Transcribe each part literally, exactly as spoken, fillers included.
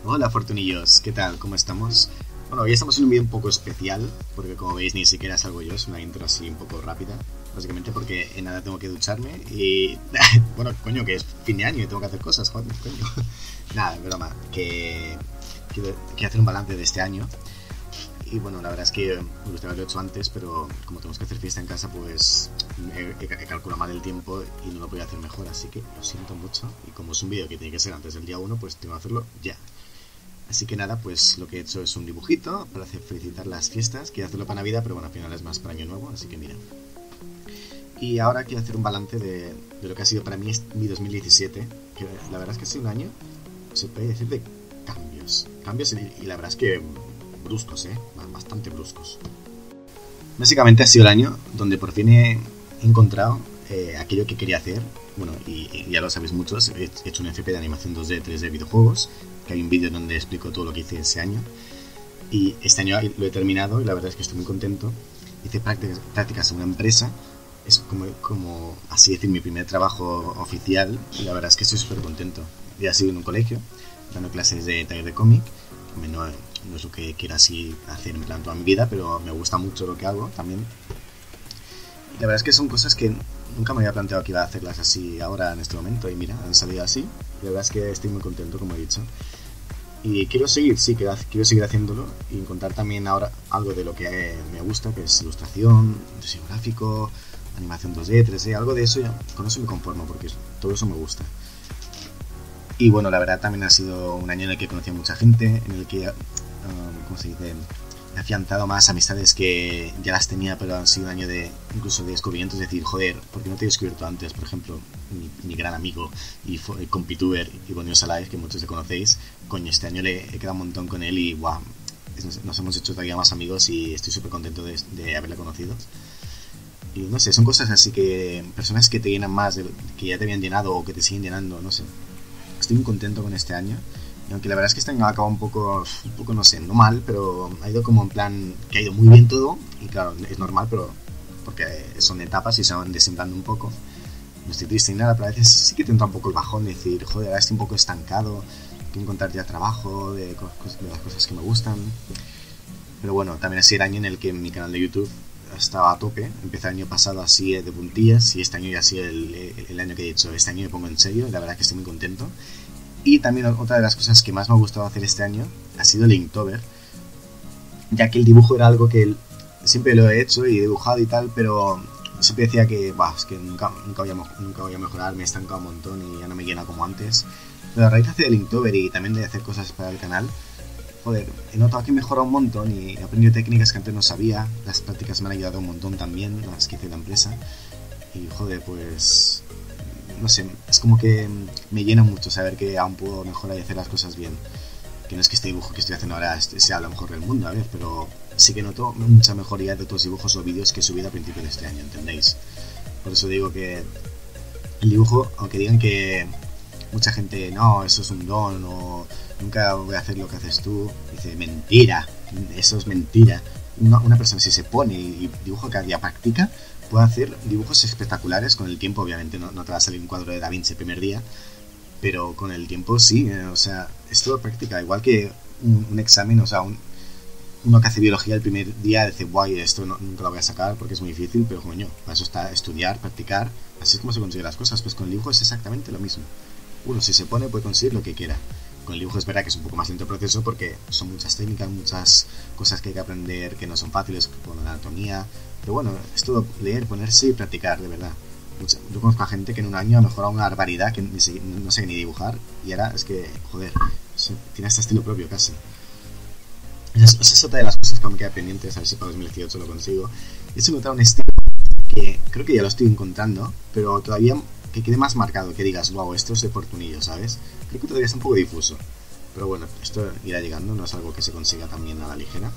Hola Fortunillos, ¿qué tal? ¿Cómo estamos? Bueno, hoy estamos en un vídeo un poco especial, porque como veis ni siquiera salgo yo, es una intro así un poco rápida, básicamente porque en nada tengo que ducharme y... bueno, coño, que es fin de año y tengo que hacer cosas, joder, coño. Nada, es broma, que quiero, quiero hacer un balance de este año y bueno, la verdad es que me gustaría haberlo hecho antes, pero como tenemos que hacer fiesta en casa, pues he, he, he calculado mal el tiempo y no lo podía hacer mejor, así que lo siento mucho y como es un vídeo que tiene que ser antes del día uno, pues tengo que hacerlo ya. Así que nada, pues lo que he hecho es un dibujito para hacer felicitar las fiestas. Quiero hacerlo para Navidad, pero bueno, al final es más para Año Nuevo, así que mira. Y ahora quiero hacer un balance de, de lo que ha sido para mí mi dos mil diecisiete, que la verdad es que ha sido un año, se puede decir, de cambios. Cambios y, y la verdad es que bruscos, ¿eh? Bastante bruscos. Básicamente ha sido el año donde por fin he encontrado eh, aquello que quería hacer. Bueno, y, y ya lo sabéis muchos, he hecho un F P de animación dos D, tres D videojuegos, que hay un vídeo donde explico todo lo que hice ese año. Y este año lo he terminado y la verdad es que estoy muy contento. Hice prácticas, prácticas en una empresa, es como, como así decir mi primer trabajo oficial y la verdad es que estoy súper contento. Ya he sido en un colegio, dando clases de taller de cómic, que no, no es lo que quiero así hacer en plan toda mi vida, pero me gusta mucho lo que hago también. Y la verdad es que son cosas que nunca me había planteado que iba a hacerlas así ahora en este momento y mira, han salido así. Y la verdad es que estoy muy contento, como he dicho. Y quiero seguir, sí, quiero, quiero seguir haciéndolo y encontrar también ahora algo de lo que me gusta, que es ilustración, diseño gráfico, animación dos D, tres D, algo de eso, ya, con eso me conformo porque todo eso me gusta. Y bueno, la verdad también ha sido un año en el que he conocido a mucha gente, en el que, um, ¿cómo se dice? He afianzado más amistades que ya las tenía, pero han sido un año de incluso de descubrimientos, es decir, joder, ¿por qué no te he descubierto antes? Por ejemplo, mi, mi gran amigo y compituber Ivonne Osalaez, que muchos le conocéis, coño, este año le he quedado un montón con él y wow, nos, nos hemos hecho todavía más amigos y estoy súper contento de, de haberle conocido. Y no sé, son cosas así que, personas que te llenan más, de, que ya te habían llenado o que te siguen llenando, no sé. Estoy muy contento con este año. Y aunque la verdad es que este año ha acabado un poco, un poco, no sé, no mal, pero ha ido como en plan que ha ido muy bien todo. Y claro, es normal, pero porque son etapas y se van desemplando un poco. No estoy triste ni nada, pero a veces sí que te entra un poco el bajón de decir, joder, ahora estoy un poco estancado, quiero encontrar ya trabajo, de, de las cosas que me gustan. Pero bueno, también ha sido el año en el que mi canal de YouTube estaba a tope. Empecé el año pasado así de puntillas y este año ya ha sido el, el, el año que he dicho, este año me pongo en serio, la verdad es que estoy muy contento. Y también otra de las cosas que más me ha gustado hacer este año ha sido el Inktober, ya que el dibujo era algo que siempre lo he hecho y he dibujado y tal, pero siempre decía que, bah, es que nunca, nunca, voy a, nunca voy a mejorar, me he estancado un montón y ya no me llena como antes. Pero a raíz de hacer el Inktober y también de hacer cosas para el canal, joder, he notado que he mejorado un montón y he aprendido técnicas que antes no sabía. Las prácticas me han ayudado un montón también, las que hice en la empresa. Y joder, pues... no sé, es como que me llena mucho saber que aún puedo mejorar y hacer las cosas bien. Que no es que este dibujo que estoy haciendo ahora sea lo mejor del mundo, a ver, pero sí que noto mucha mejoría de otros dibujos o vídeos que he subido a principios de este año, ¿entendéis? Por eso digo que el dibujo, aunque digan que mucha gente, no, eso es un don o nunca voy a hacer lo que haces tú, dice, mentira, eso es mentira. Una, una persona si se pone y dibuja cada día, practica, puede hacer dibujos espectaculares con el tiempo. Obviamente no, no te va a salir un cuadro de Da Vinci el primer día, pero con el tiempo sí, eh, o sea, es todo práctica, igual que un, un examen, o sea, un, uno que hace biología el primer día dice, guay, esto no, nunca lo voy a sacar porque es muy difícil, pero coño, para eso está estudiar, practicar, así es como se consiguen las cosas. Pues con el dibujo es exactamente lo mismo, uno si se pone puede conseguir lo que quiera. Con el dibujo es verdad que es un poco más lento el proceso porque son muchas técnicas, muchas cosas que hay que aprender que no son fáciles, con la anatomía. Pero bueno, es todo leer, ponerse y practicar, de verdad. Yo conozco a gente que en un año ha mejorado una barbaridad, que ni sé, no sé ni dibujar, y ahora es que, joder, tiene este estilo propio casi. Esa es otra de las cosas que me queda pendientes, a ver si para dos mil dieciocho lo consigo. Es encontrar un estilo que creo que ya lo estoy encontrando, pero todavía que quede más marcado, que digas, wow, esto es de Fortunillo, ¿sabes? Creo que todavía está un poco difuso. Pero bueno, esto irá llegando, no es algo que se consiga también a la ligera.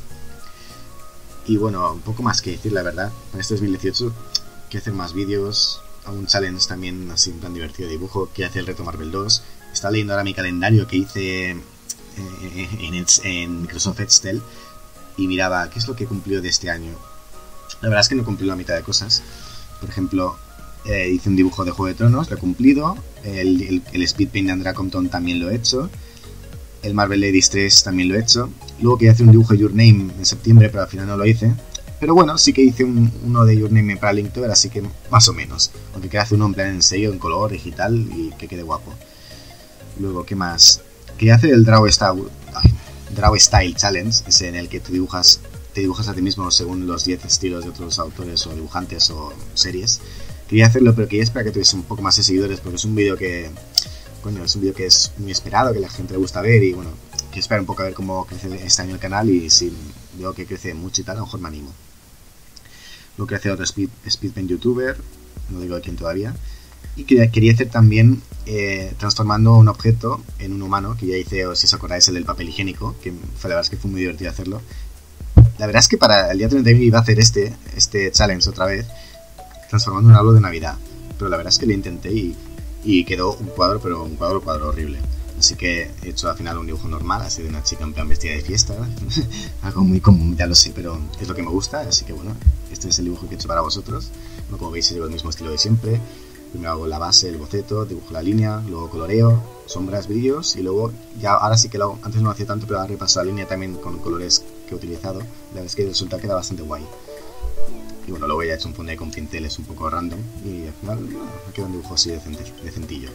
Y bueno, un poco más que decir, la verdad. Para este dos mil dieciocho quiero hacer más vídeos, un challenge también así un plan divertido de dibujo, quiero hacer el reto Marvel dos. Estaba leyendo ahora mi calendario que hice en, en, en Microsoft Excel y miraba qué es lo que cumplió de este año. La verdad es que no cumplí la mitad de cosas. Por ejemplo, eh, hice un dibujo de Juego de Tronos, lo he cumplido. El, el, el Speed Paint de Andrea Compton también lo he hecho. El Marvel Ladies tres también lo he hecho. Luego quería hacer un dibujo de Your Name en septiembre, pero al final no lo hice. Pero bueno, sí que hice un, uno de Your Name para Linktober, así que más o menos. Aunque quería hacer uno en plan en serio, en color, digital y que quede guapo. Luego, ¿qué más? Quería hacer el Draw Style, Draw Style Challenge, ese en el que tú dibujas, te dibujas a ti mismo según los diez estilos de otros autores o dibujantes o series. Quería hacerlo, pero quería esperar que tuviese un poco más de seguidores, porque es un vídeo que... Coño, es un vídeo que es muy esperado, que a la gente le gusta ver y bueno, quiero esperar un poco a ver cómo crece este año el canal y si veo que crece mucho y tal, a lo mejor me animo. Luego quería hacer otro speed, speedpaint youtuber, no digo de quién todavía. Y quería, quería hacer también eh, transformando un objeto en un humano, que ya hice, o si os acordáis, el del papel higiénico, que fue, la verdad es que fue muy divertido hacerlo. La verdad es que para el día treinta y uno iba a hacer este, este challenge otra vez, transformando un árbol de Navidad. Pero la verdad es que lo intenté y, y quedó un cuadro, pero un cuadro, cuadro horrible. Así que he hecho al final un dibujo normal, así de una chica en plan vestida de fiesta. Algo muy común, ya lo sé, pero es lo que me gusta. Así que bueno, este es el dibujo que he hecho para vosotros. Bueno, como veis, llevo el mismo estilo de siempre. Primero hago la base, el boceto, dibujo la línea, luego coloreo, sombras, brillos y luego ya ahora sí que lo hago. Antes no lo hacía tanto, pero ahora repaso la línea también con colores que he utilizado. La verdad es que el resultado queda bastante guay. Y bueno, luego ya he hecho un fondo con pinceles un poco random y al final bueno, me queda un dibujo así decente, decentillo.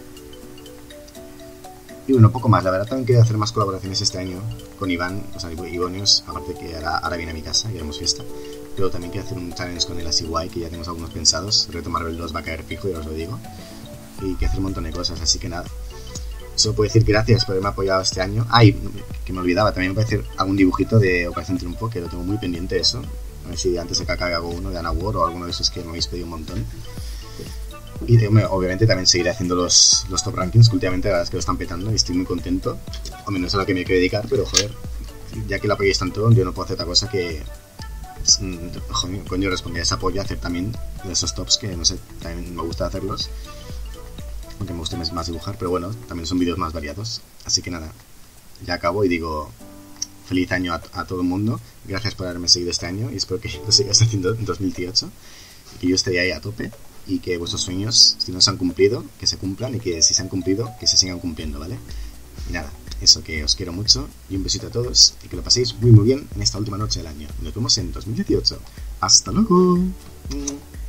Y bueno, poco más. La verdad también quiero hacer más colaboraciones este año con Iván, o sea, Ivonios, aparte que ahora, ahora viene a mi casa y haremos fiesta. Pero también quiero hacer un challenge con el así guay, que ya tenemos algunos pensados. Reto Marvel dos va a caer fijo, ya os lo digo. Y que hacer un montón de cosas, así que nada. Solo puedo decir gracias por haberme apoyado este año. Ah, y que me olvidaba, también me puede hacer algún dibujito de Operación Triunfo, que lo tengo muy pendiente eso. A ver si antes de que acabe hago uno de Anna War o alguno de esos que me habéis pedido un montón. Y obviamente también seguiré haciendo los, los top rankings, que últimamente la verdad es que lo están petando y estoy muy contento. Hombre, no es a lo que me quiero dedicar, pero joder, ya que lo apoyáis tanto, yo no puedo hacer otra cosa que... Joder, coño, responder a ese apoyo, hacer también esos tops que, no sé, también me gusta hacerlos. Aunque me guste más dibujar, pero bueno, también son vídeos más variados. Así que nada, ya acabo y digo... Feliz año a, a todo el mundo. Gracias por haberme seguido este año y espero que lo sigáis haciendo en dos mil dieciocho. Y que yo esté ahí a tope. Y que vuestros sueños, si no se han cumplido, que se cumplan. Y que si se han cumplido, que se sigan cumpliendo, ¿vale? Y nada, eso, que os quiero mucho. Y un besito a todos. Y que lo paséis muy muy bien en esta última noche del año. Nos vemos en dos mil dieciocho. ¡Hasta luego!